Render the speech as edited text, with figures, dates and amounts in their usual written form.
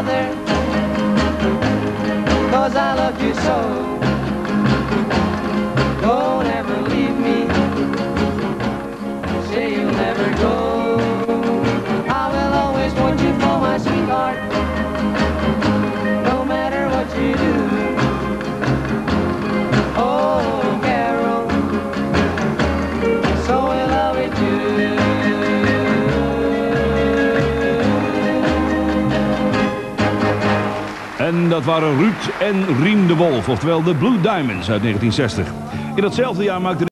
bother, 'cause I love you so. Don't ever leave me, say you'll never go. I will always want you for my sweetheart, no matter what you do. Oh, Carol, so in love with you. En dat waren Ruud en Riem de Wolf, oftewel de Blue Diamonds uit 1960. In datzelfde jaar maakte